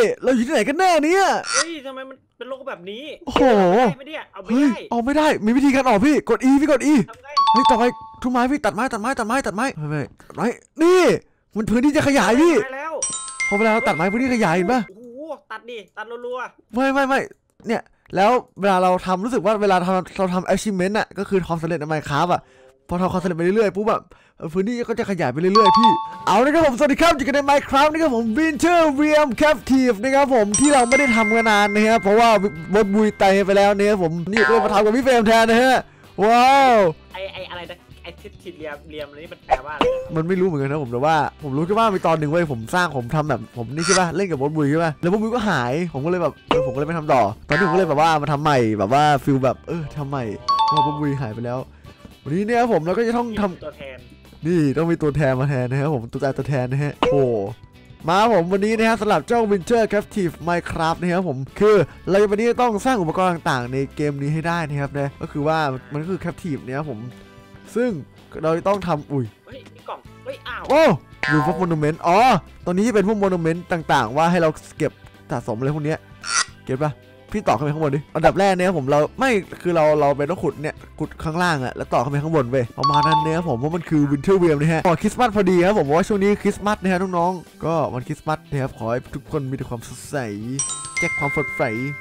เราอยู่ที่ไหนกันแน่เนี่ยเฮ้ยทำไมมันเป็นโลกแบบนี้โอ้โหไม่ได้เอาไม่เฮ้ยได้ออกไม่ได้มีวิธีการออกพี่กด E พี่กด E ทำไงเฮ้ยต่อไปทุกไม้พี่ตัดไม้ไม่ตัดไม้นี่มันพื้นที่จะขยายพี่แล้วพอเวลาเราตัดไม้พื้นที่ขยายเห็นปะโอ้โหตัดดิตัดรัวๆไม่เนี่ยแล้วเวลาเราทำรู้สึกว่าเวลาเราทำ achievement อะก็คือความสำเร็จใน Minecraft อะพอทำความสำเร็จไปเรื่อยๆปุ๊บแบบพื้นที่ก็จะขยายไปเรื่อยๆพี่เอาละครับผมสวัสดีครับอยู่กันใน Minecraft นะครับผม Winter Realm Captive นะครับผมที่เราไม่ได้ทำกันนานนะครับเพราะว่าบดบุยไตไปแล้วเนี่ยผมนี่ก็เลยมาทำกับพี่เฟรมแทนนะฮะว้าวไออะไรนะไอทิศเรียมนี่มันแปลว่าอะไรมันไม่รู้เหมือนกันนะผมแต่ว่าผมรู้แค่ว่ามีตอนหนึ่งเว้ยผมทำแบบผมนี่ใช่ป่ะเล่นกับบดบุยใช่ป่ะแล้วบดบุยก็หายผมก็เลยแบบผมก็เลยไม่ทำต่อตอนนี้ผมก็เลยแบบว่ามาทำใหม่แบบว่าฟิลแบบทำใหม่เพราะบดบุยหายไปแล้ววันนี้เนี่ยผมเราก็จะต้องทำตัวแทนนี่ต้องมีตัวแทนมาแทนนะครับผมตัวแทนนะฮะโอ้มาผมวันนี้นะฮะสำหรับเจ้า Winter Captive Minecraft นะครับผมคือเราวันนี้ต้องสร้างอุปกรณ์ต่างๆในเกมนี้ให้ได้นะครับนะก็คือว่ามันก็คือ Captive เนี่ยครับผมซึ่งเราต้องทำเฮ้ยมีกล่องเฮ้ยอ้าวโอ้อยู่พวกโมนูเมนต์ตอนนี้เป็นพวกโมนูเมนต์ต่างๆว่าให้เราเก็บสะสมอะไรพวกนี้เก็บปะพี่ต่อขึ้นไปข้างบนดิอันดับแรกเนี่ยผมเราไม่คือเราไปต้องขุดเนี่ยขุดข้างล่างอะแล้วต่อขึ้นไปข้างบนไปประมาณนั้นเนี่ยผมว่ามันคือ Winter Realm นะฮะคริสต์มาสพอดีครับผมว่าช่วงนี้คริสต์มาสนะฮะน้องๆก็วันคริสต์มาสนะครับขอให้ทุกคนมีแต่ความสดใสแจกความสดใส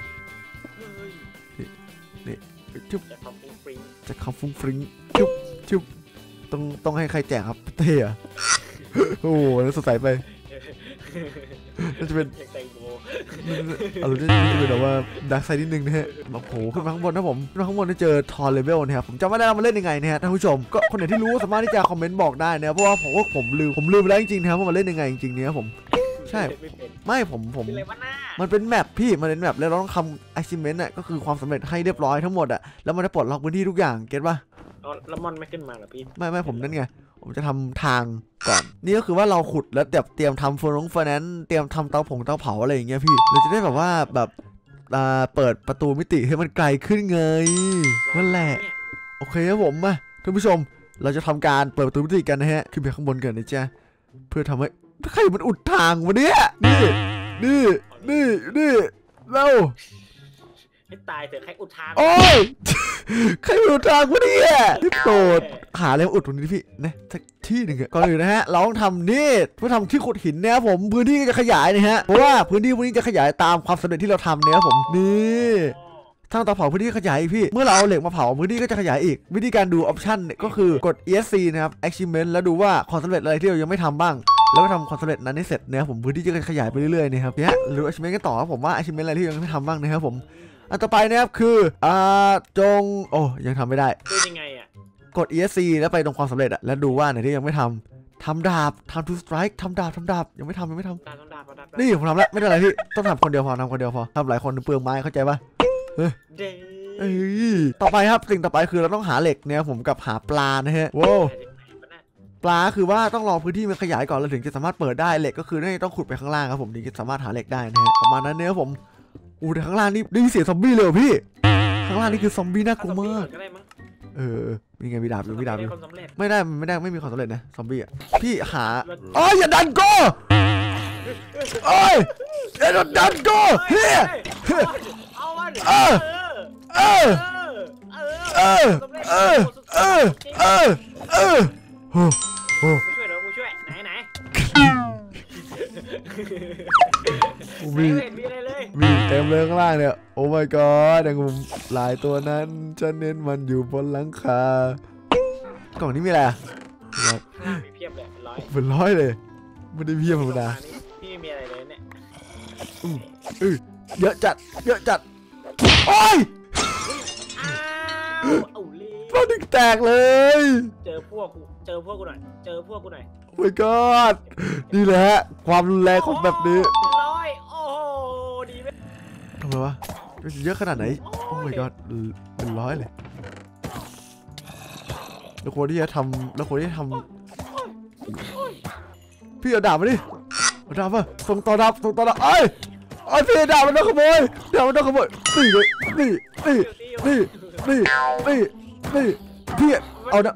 นี่จุ๊บแจกความฟุ้งฟริ้งจุ๊บต้องให้ใครแจกครับเต้อะโอ้โหสดใสไปน่าจะเป็นเราจะเป็นแบบว่าดักไซด์นิดนึงนะฮะมาโผล่ขึ้นมาข้างบนนะผมข้างบนได้เจอทอนเลเวลนะครับผมจำไม่ได้เรามาเล่นยังไงนะฮะท่านผู้ชมก็คนไหนที่รู้สามารถที่จะคอมเมนต์บอกได้นะเพราะว่าผมลืมไปแล้วจริงๆนะครับว่ามันเล่นยังไงจริงๆเนี่ยผมใช่ไม่ผมมันเป็นแมปพี่มันเป็นแมปแล้วเราต้องทำ achievement อ่ะก็คือความสำเร็จให้เรียบร้อยทั้งหมดอ่ะแล้วมันจะปลดล็อกพื้นที่ทุกอย่างเก็ตป่ะแล้วมอนไม่ขึ้นมาเหรอพี่ไม่ผมนั่นไงผมจะทำทางก่อนนี่ก็คือว่าเราขุดแล้วเตรียมทำเฟอร์นันเตรียมทำเตาเผาอะไรอย่างเงี้ยพี่เราจะได้แบบว่าแบบเปิดประตูมิติให้มันไกลขึ้นไงนั่นแหละโอเคครับผมมาท่านผู้ชมเราจะทำการเปิดประตูมิติกันนะฮะขึ้นไปข้างบนกันนะจ๊ะเพื่อทำให้ใครมันอุดทางวะเนี่ยนี่เราให้ตายเถอะใครอุดทางโอ้ยใครอุดทางวะเนี่ยพี่โปรดหาอะไรอุดตรงนี้พี่นะสักที่หนึ่งก่อนอื่นนะฮะเราต้องทำนี่เพื่อทำที่ขุดหินเนี่ยผมพื้นที่จะขยายนะฮะเพราะว่าพื้นที่พวกนี้จะขยายตามความสำเร็จที่เราทำเนี่ยผมนี่ทางเตาเผาพื้นที่ขยายอีกพี่เมื่อเราเอาเหล็กมาเผาพื้นที่ก็จะขยายอีกวิธีการดูออปชั่นก็คือกด ESC นะครับ Achievement แล้วดูว่าความสำเร็จอะไรที่เรายังไม่ทำบ้างแล้วก็ทำความสำเร็จนั้นให้เสร็จเนี่ยผมพื้นที่จะขยายไปเรื่อยๆนะครับเนี่ยหรือ Achievement กันต่อครับผมว่า Achievement อะไรที่ยังไม่ทำบ้างนะครับผมอันต่อไปนะครับคือยังทำไม่ได้ยังไงอ่ะกด ESC แล้วไปตรงความสำเร็จอะแล้วดูว่าไหนที่ยังไม่ทำดาบทำ to strike ทำดาบยังไม่ทำนี่ผมทำแล้วไม่ได้อะไรพี่ต้องทำคนเดียวพอทำหลายคนเปลืองไม้เข้าใจปะต่อไปครับสิ่งต่อไปคือเราต้องหาเหล็กเนี่ยผมกับหาปลานะฮะว้าวปลาคือว่าต้องรอพื้นที่มันขยายก่อนเราถึงจะสามารถเปิดได้เหล็กก็คือต้องขุดไปข้างล่างครับผมถึงจะสามารถหาเหล็กได้นะฮะประมาณนั้นเนี่ยผมแต่ข้างล่างนี่ได้ยินเสียงซอมบี้เลยพี่ข้างล่างนี่คือซอมบี้น่ากลัวมากมีไงมีดาบอยู่ไม่ได้ไม่มีความสำเร็จนะซอมบี้อ่ะพี่หาอย่าดันโก้อย่าดันโก้เฮ้ยช่วยไหนมีเต็มเลยข้างล่างเนี่ยโอ้ my god อย่างผมหลายตัวนั้นฉันเน้นมันอยู่บนหลังคากล่องนี้มีอะไรมีเพียบเลยเป็นร้อยเลยไม่ได้เพียบธรรมดาพี่ไม่มีอะไรเลยเนี่ยเยอะจัดโอ้ยปลาดิกแตกเลยเจอพวกกูหน่อยโอ้ my god นี่แหละความรุนแรงของแบบนี้โอ้โหดีไหมทำไมวะเยอะขนาดไหนโอ้ my god เป็นร้อยเลยแล้วคนที่จะทำพี่เอาดาบมาดิเอาดาบมาส่งต่อดาบพี่ดาบมันต้องขโมยนี่เลยนี่พี่เอาดาบ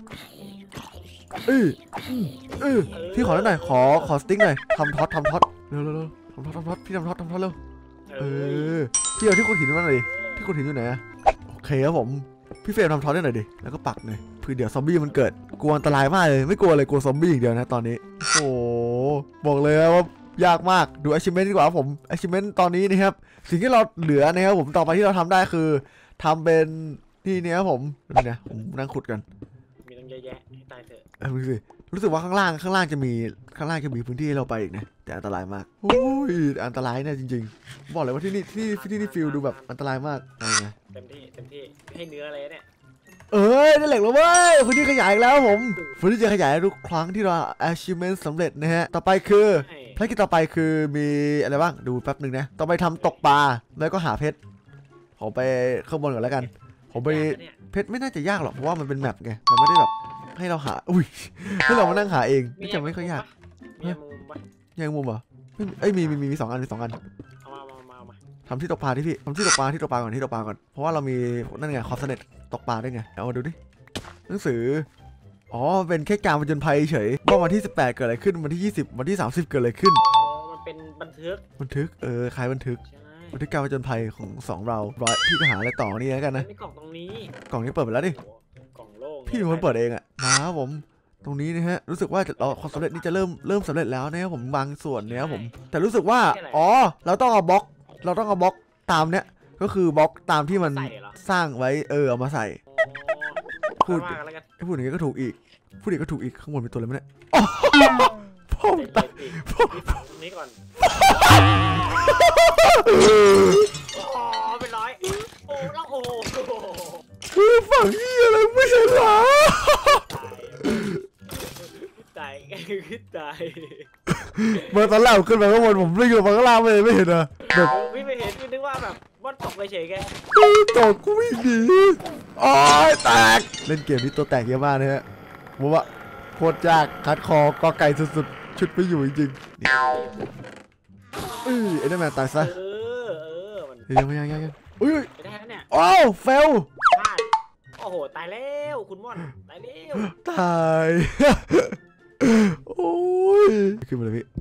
พี่ขอหน่อยขอสติ๊กหน่อยทำท็อตเร็วทำท็อตพี่ทำท็อตเร็วเออพี่เอาที่ขุดหินมาหน่อยดิที่ขุดหินอยู่ไหนอะโอเคครับผมพี่เฟรมทำท็อตได้หน่อยดิแล้วก็ปักหน่อยเพื่อเดี๋ยวซอมบี้มันเกิดกลัวอันตรายมากเลยไม่กลัวเลยกลัวซอมบี้อย่างเดียวนะตอนนี้โอ้บอกเลยว่ายากมากดู achievement ดีกว่าครับผม achievement ตอนนี้นะครับสิ่งที่เราเหลือนะครับผมต่อไปที่เราทำได้คือทำเป็นที่นี้ครับผมนี่นะผมนั่งขุดกันมีตั้งเยอะแยะให้ตายเถอะดูสิรู้สึกว่าข้างล่างจะมีพื้นที่ให้เราไปอีกนะแต่อันตรายมากโอ้ยอันตรายเนี่ยจริงๆบอกเลยว่าที่นี่ฟิลดูแบบอันตรายมากเต็มที่ให้เนื้ออะไรเนี่ยได้เหล็กแล้วเว้ยพื้นที่ขยายอีกแล้วผมพื้นที่จะขยายทุกครั้งที่เรา achievement สำเร็จนะฮะต่อไปคือภารกิจต่อไปคือมีอะไรบ้างดูแป๊บหนึ่งนะต่อไปทำตกปลาแล้วก็หาเพชรผมไปข้างบนก่อนแล้วกันผมไปเพชรไม่น่าจะยากหรอกเพราะว่ามันเป็นแมปไงมันไม่ได้แบบให้เราหาให้เรามานั่งหาเองนี่จะไม่ค่อยยากยังมุมเหรอมี2 อันเอามาทำที่ตกปลาที่พี่ทำที่ตกปลาก่อนเพราะว่าเรามีนั่นไงความสำเร็จตกปลาได้ไงเอามาดูดิหนังสือเป็นแค่การผจญภัยเฉยว่าวันที่18เกิดอะไรขึ้นวันที่20วันที่30เกิดอะไรขึ้นมันเป็นบันทึกคล้ายบันทึกการผจญภัยของเราพี่ก็หาอะไรต่อนี่แล้วกันนะกล่องตรงนี้เปิดไปแล้วดิกล่องโล่งพี่เป็นคนเปิดเองอะนะครับผมตรงนี้นะฮะรู้สึกว่าเราความสำเร็จนี่จะเริ่มสำเร็จแล้วนะครับผมบางส่วนเนี่ยผมแต่รู้สึกว่าเราต้องเอาบล็อกตามเนี้ยก็คือบล็อกตามที่มันสร้างไว้เอามาใส่พูดอย่างนี้ก็ถูกอีกข้างบนเป็นตัวอะไรไม่ได้พ่อตายนี้ก่อนเป็นร้อยแล้วคือฝั่งนี้อะไรไม่ใช่หรอตายเมื่อตอนแรกขึ้นไปข้างบนผมไม่อยู่ฝั่งข้างล่างเลยไม่เห็นอะแบบพี่ไม่เห็นพี่นึกว่าแบบว่าตกไปเฉยแกตกกูไม่ดีแตกเล่นเกมนี้ตัวแตกเยอะมากนะฮะผมว่าโคตรยากคัดคอกอไก่สุดๆชุดไปอยู่จริงๆไอ้นั่นแมนตายซะยังไม่อุ้ยได้แล้วเนี่ยเฟลโอ้โหตายแล้วคุณม่อนตายแล้วตายโอ้ยขึ้นมาเลยพี่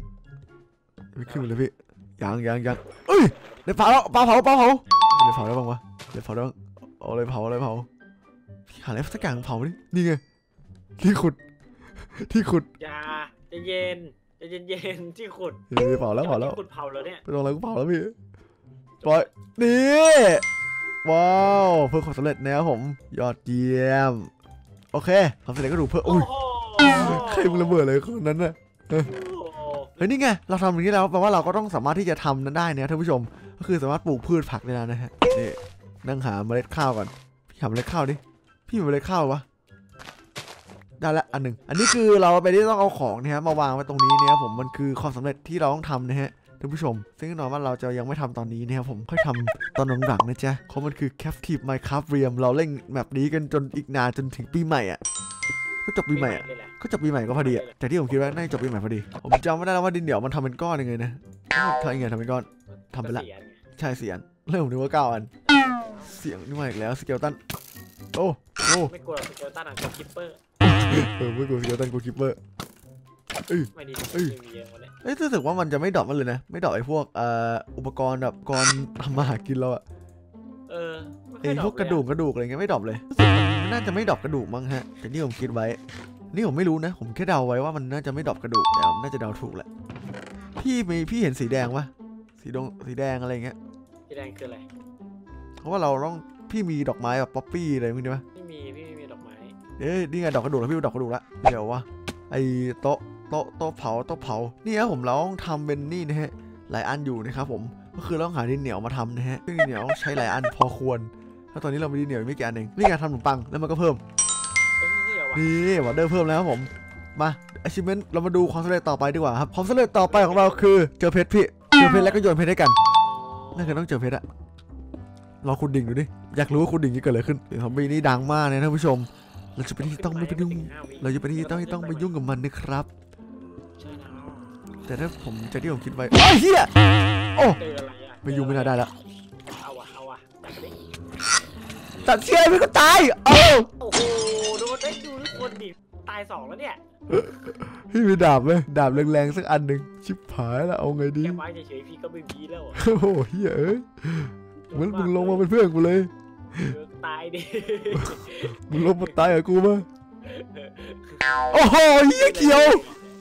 ยังได้เผาแล้วปลาเผาได้เผาได้บ้างวะได้เผาได้บ้างอะไรเผาพี่หาอะไรสักอย่างเผาดินี่ไงที่ขุดอย่าเย็นที่ขุดเผาแล้วขุดเผาแล้วเนี่ยไปตรงอะไรกูเผาแล้วพี่ปล่อยนี่ว้าวเพื่อความสำเร็จนะครับผมยอดเยี่ยมโอเคความสำเร็จก็ถูกเพิ่มใครมึงระเบิดเลยคนนั้นน่ะนี่ไงเราทำอย่างนี้แล้วแปลว่าเราก็ต้องสามารถที่จะทำนั้นได้นะท่านผู้ชมก็คือสามารถปลูกพืชผักได้แล้วนะฮะนี่นั่งหาเมล็ดข้าวก่อนพี่หาเมล็ดข้าวดิพี่มีเมล็ดข้าววะได้ละอันหนึ่งอันนี้คือเราไปที่ต้องเอาของนะฮะมาวางไว้ตรงนี้เนี่ยผมมันคือความสำเร็จที่เราต้องทำนะฮะท่านผู้ชมซึ่งแน่นอนว่าเราจะยังไม่ทำตอนนี้นะครับผมค่อยทำตอนหลังๆนะจ๊ะเพราะมันคือ Captive Minecraft Realm เราเล่นแบบนี้กันจนอีกนานจนถึงปีใหม่อ่ะก็จบปีใหม่ก็พอดีอ่ะแต่ที่ผมคิดว่าน่าจะจบปีใหม่พอดีผมจำไม่ได้แล้วว่าดินเหนียวมันทำเป็นก้อนยังไงนะทำยังไงทำเป็นก้อนทำไปละใช่เสียงเรื่องผมนึกว่า9 อันเสียงนี่มาอีกแล้วสเกลตันไม่กลัวสเกลตันอ่ะกลัวคิปเปอร์ไม่กลัวสเกลตันกลัวคิปเปอร์ไม่ดีมีเยอะเลยรู้สึกว่ามันจะไม่ดรอปมันเลยนะไม่ดรอปไอ้พวกอุปกรณ์แบบก่อนทำมาหากินเราอะไอ้พวกกระดูกอะไรเงี้ยไม่ดรอปเลยน่าจะไม่ดรอปกระดูกมั้งฮะแต่นี่ผมคิดไว้นี่ผมไม่รู้นะผมแค่เดาไว้ว่ามันน่าจะไม่ดรอปกระดูกแต่น่าจะเดาถูกแหละพี่เห็นสีแดงปะสีแดงอะไรเงี้ยสีแดงคืออะไรเพราะว่าเราต้องพี่มีดอกไม้แบบป๊อปปี้อะไรพวกนี้ปะพี่ไม่มีดอกไม้นี่ไงดอกกระดูกแล้วพี่ดอกกระดูกละเดี๋ยววะไอ้โต๊ะเผานี่ครับผมเราต้องทำเป็นนี่นะฮะหลายอันอยู่นะครับผมก็คือเราต้องหาดินเหนียวมาทำนะฮะซึ่งดินเหนียวใช้หลายอันพอควรแล้วตอนนี้เรามีดินเหนียวไม่กี่อันเองนี่การทำขนมปังแล้วมันก็เพิ่มนี่วอเดอร์เพิ่มแล้วครับผมมา achievement เรามาดูความสำเร็จต่อไปดีกว่าครับความสำเร็จต่อไปของเราคือเจอเพชรพี่เจอเพชรแล้วก็โยนเพชรให้กันนั่นคือต้องเจอเพชรอะเราขุดดิ่งดูดิอยากรู้ว่าขุดดิ่งจะเกิดอะไรขึ้นซอมบี้นี่ดังมากนะท่านผู้ชมเราจะเป็นที่ต้องไม่ไปยุ่งต้องไปยุ่งกับมันนะครับแต่ถ้าผมจะที่ผมคิดไว้เฮียไม่ยุ่งไม่น่าได้แล้วตัดเชือกไม่ก็ตายโอ้โหโดนได้ดูทุกคนดิตาย2แล้วเนี่ยพี่มีดาบไหมดาบแรงๆสักอันหนึ่งชิบหายแล้วเอาไงดีแค่ไม้เฉยๆพี่ก็ไม่มีแล้วโอ้โหเฮ้ยเอ้ยมึงลงมาเป็นเพื่อนกูเลยตายดิมึงลงมาตายกับกูมั้ยโอ้โหเหี้ยเขียว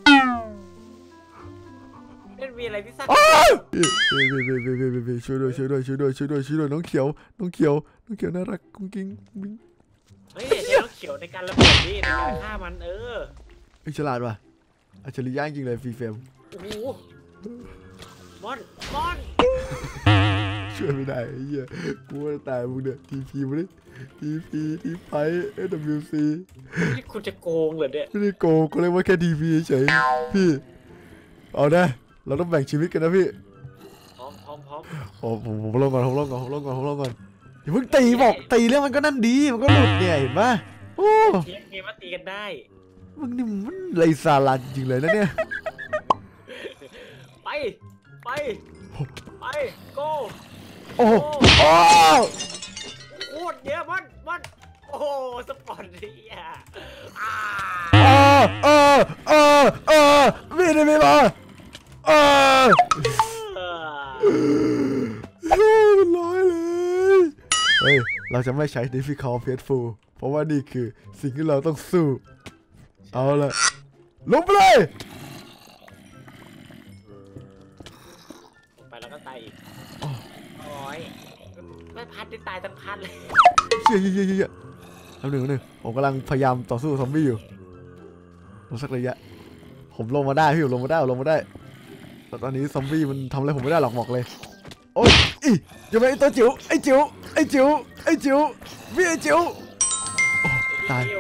เล่นมีอะไรที่สักช่วยด้วยน้องเขียวน่ารักกุ้งกิ้งเฮ้ยใช้น้องเขียวในการระเบิดนี่ในการฆ่ามันไอ้ฉลาดว่ะอัจฉริยะจริงเลยฟรีเฟรมโอ้โหมอนช่วยไม่ได้ไอ้เหี้ยกูจะตายมึงเนี่ยทีพีมาดิทีไฟWC นี่คุณจะโกงเหรอเนี่ยไม่ได้โกงก็เรียกว่าแค่ทีพีเฉยพี่เอาได้เราต้องแบ่งชีวิตกันนะพี่พร้อมโอ้ผมลงก่อนอย่าเพิ่งตีบอกตีแล้วมันก็นั่นดีมันก็หลุดเนี่ยเห็นปะโอ้เกมว่าตีกันได้มึงนี่มันไรสาระจริงเลยนะเนี่ยไปโก้โอ้โคตรเยอะมันโอ้สปอร์ตนี่ไม่มาร้อยเลยเฮ้ยเราจะไม่ใช้ difficult faithful เพราะว่านี่คือสิ่งที่เราต้องสู้เอาละลงไปเลยไปแล้วก็ตายอีกโอ้ยไม่พัดได้ตายทั้งพัดเลยเชี่ยหนึ่งผมกำลังพยายามต่อสู้ซอมบี้อยู่รอสักระยะผมลงมาได้พี่ลงมาได้แต่ตอนนี้ซอมบี้มันทำอะไรผมไม่ได้หรอกบอกเลยโอ๊ยอย่าไปตัวจิ๋วไอ้จิ๋วพี่ไอ้จิ๋วตาย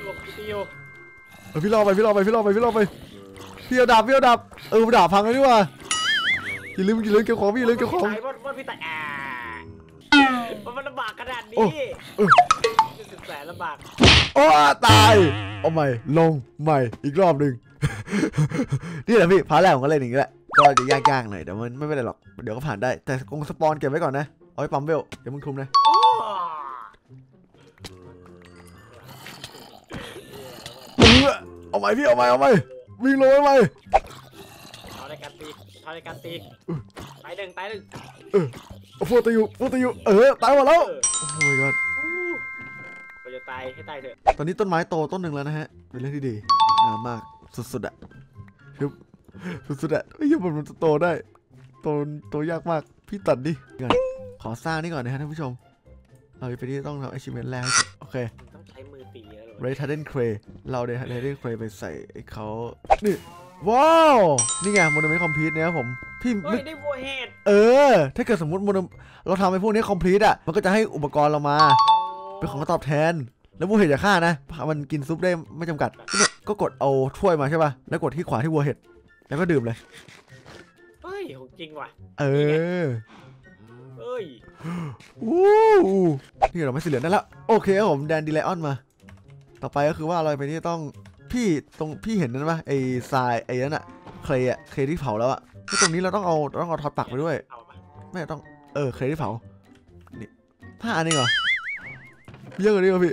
พี่รอไปพี่เอาดาบดาบพังเลยดีกว่าอย่าลืมเก็บของพี่ว่าพี่ตายมันลำบากขนาดนี้แสนลำบากโอ้ตายเอาใหม่ลงใหม่อีกรอบหนึ่งนี่แหละพี่พาร์ทแรกผมก็เล่นอย่างนี้แหละก็จะยากๆหน่อยแต่มันไม่เป็นไรหรอกเดี๋ยวก็ผ่านได้แต่กงสปอนเก็บไว้ก่อนนะเอาไว้ปั๊มเวลเดี๋ยวมึงคุมนะเอาใหม่พี่เอาใหม่วิ่งลงไปเอาในการตีตายหนึ่งฟูตอยู่ตายหมดแล้วโอ้ยก่อนเราจะตายให้ตายเถอะตอนนี้ต้นไม้โตต้นหนึ่งแล้วนะฮะเป็นเรื่องที่ดีงามมากสุดๆอ่ะเฮ้ยมันโตได้โตยากมากพี่ตัดดิก่อนขอสร้างนี่ก่อนนะฮะท่านผู้ชมเราไปที่ต้องทำ achievement แรกโอเคต้องใช้มือตีแล้ว Retardant Clay เราได้ Retardant Clay ไปใส่เขานี่ว้าวนี่ไง Monument Complete เนี่ยผมพี่ได้บัวเห็ดถ้าเกิดสมมติเราทำให้พวกนี้ Complete อ่ะมันก็จะให้อุปกรณ์เรามาเป็นของตอบแทนแล้วบัวเห็ดอย่าฆ่านะมันกินซุปได้ไม่จำกัดก็กดเอาถ้วยมาใช่ป่ะแล้วกดที่ขวาที่บัวเห็ดแล้วก็ดื่มเลยเฮ้ยของจริงว่ะเฮ้ยนี่เราไม่สีเหลืองได้แล้วโอเคครับผมแดนดีไลออนมาต่อไปก็คือว่าเราไปที่ต้องพี่เห็นนั่นป่ะไอ้ทรายไอ้นั่นอะเคลที่เผาแล้วอะที่ตรงนี้เราต้องเอาท็อตปักไปด้วยไม่ต้องเคลที่เผานี่5 อันนี้เหรอเยอะกว่านี้เหรอพี่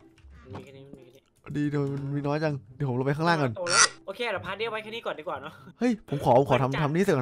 ดีเดี๋ยวมันมีน้อยจังเดี๋ยวผมลงไปข้างล่างก่อนโอเคเราพาเดียวไว้แค่นี้ก่อนดีกว่าเนาะเฮ้ยผมขอทำนี้เสร็จก่อน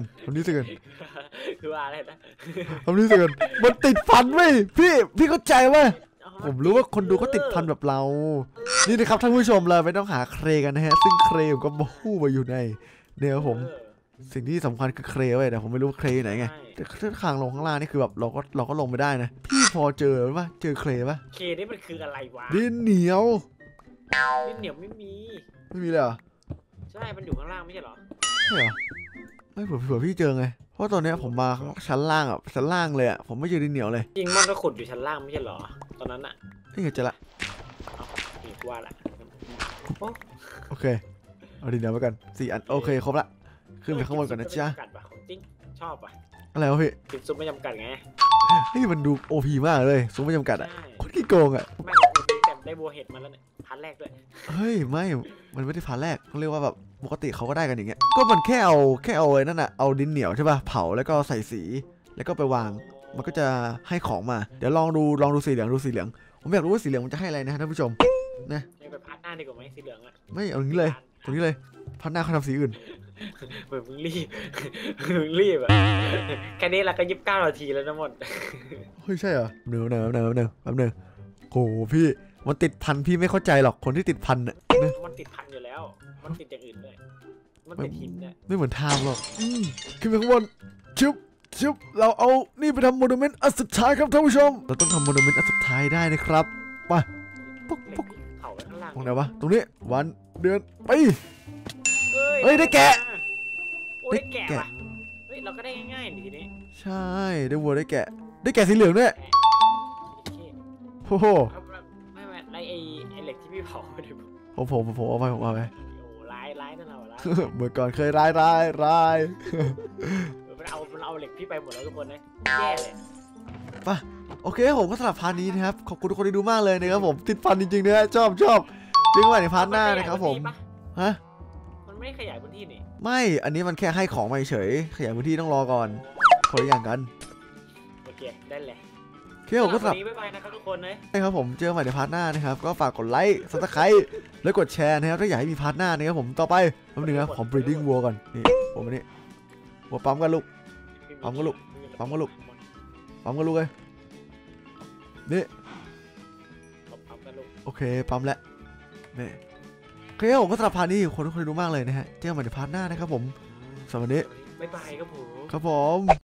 คือว่าอะไรนะทำนี้เสร็จก่อนมันติดพันไหมพี่เข้าใจว่าผมรู้ว่าคนดูก็ติดพันแบบเรานี่นะครับท่านผู้ชมเราไม่ต้องหาเครกันนะฮะซึ่งเครผมก็บู๊มาอยู่ในเนี่ยผมสิ่งที่สำคัญคือเครไว้แต่ผมไม่รู้เครไหนไงแต่เส้นทางลงข้างล่างนี่คือแบบเราก็ลงไม่ได้นะพี่พอเจอป่ะเจอเครป่ะเคนี่มันคืออะไรวะดินเหนียวไม่มีเลยเหรอใช่มันอยู่ข้างล่างไม่ใช่เหรอใช่เหรอไม่เผื่อพี่เจอไงเพราะตอนนี้ผมมาชั้นล่างเลยอ่ะผมไม่เจอดินเหนียวเลยจริงมันก็ขุดอยู่ชั้นล่างไม่ใช่เหรอตอนนั้นอ่ะนี่ไงเจอละนี่ว่าละโอเคเอาดินเหนียวไปกัน4 อันโอเคครบละขึ้นไปข้างบนก่อนนะจ๊ะจริงชอบป่ะอะไรวะพี่กินซุปไม่จำกัดไงเฮ้ยมันดูโอพีมากเลยซุปไม่จำกัดอ่ะคนขี้โกงอ่ะไม่ได้บัวเห็ดมาแล้วเนี่ยพาร์ทแรกด้วยเฮ้ยมันไม่ได้พาร์ทแรกเขาเรียกว่าแบบปกติเขาก็ได้กันอย่างเงี้ยก็มันแค่เอาไอ้นั่นอ่ะเอาดินเหนียวใช่ป่ะเผาแล้วก็ใส่สีแล้วก็ไปวางมันก็จะให้ของมาเดี๋ยวลองดูสีเหลืองผมอยากรู้ว่าสีเหลืองมันจะให้อะไรนะท่านผู้ชมนะไปพาร์ทหน้าดีกว่าไหมสีเหลืองอะไม่เอาอย่างนี้เลยตรงนี้เลยพัดหน้าเขาทำสีอื่นเหมือนมึงรีบ มึงรีบอะแค่นี้เราก็29 นาทีแล้วนะหมดเฮ้ยใช่เหรอแป๊บนึงแป๊บนึงโหพี่มันติดพันพี่ไม่เข้าใจหรอกคนที่ติดพันน่ะมันติดพันอยู่แล้ว มันติดอย่างอื่นด้วยมันติดหินเนี่ยไม่เหมือนไทม์หรอกขึ้นไปข้างบนชุบเราเอานี่ไปทำโมนูเมนต์อันสุดท้ายครับท่านผู้ชมเราต้องทำโมนูเมนต์อันสุดท้ายได้นะครับไปปุ๊กเขาไว้ข้างล่างตรงไหนวะตรงนี้วันเดือนไปเฮ้ยได้แกะโอ้ได้แกะว่ะเฮ้ยเราก็ได้ง่ายๆทีนี้ใช่ได้วัวได้แกะสีเหลืองด้วยโอ้โหไม่ไอเหล็กที่พี่เผาเดี๋ยวผมเอาไปโอ้ร้ายนั่นเราร้ายเมื่อก่อนเคยร้ายมันเอาเหล็กพี่ไปหมดแล้วทุกคนนะแย่เลยโอเคผมก็สำหรับพาร์ทนี้นะครับขอบคุณทุกคนที่ดูมากเลยนะครับผมติดฟันจริงๆนะชอบเจอกันใหม่ในพาร์ทหน้านะครับผมฮะมันไม่ขยายพื้นที่นี่ไม่อันนี้มันแค่ให้ของมาเฉยขยายพื้นที่ต้องรอก่อนคนละอย่างกันโอเคได้เลยโอเคผมก็สำหรับวันนี้บ๊ายบายนะครับทุกคนเลยนะครับผมเจอกันใหม่ในพาร์ทหน้านะครับก็ฝากกดไลค์ซับสไครต์และกดแชร์นะครับถ้าอยากให้มีพาร์ทหน้านะครับผมต่อไปแป๊บนึงนะผม breeding วัวก่อนนี่ผมอันนี้วัวปั๊มกันลูก ปั๊มก็ลูก ปั๊มก็ลูกเลยนี่ปั๊มกันลูกโอเคปั๊มแล้วนี่โอเคผมก็สำหรับพาร์ทนี้คนทุกคนดูมากเลยนะฮะเจอกันใหม่ในพาร์ทหน้านะครับผมสำหรับวันนี้บ๊ายบายครับผมครับผม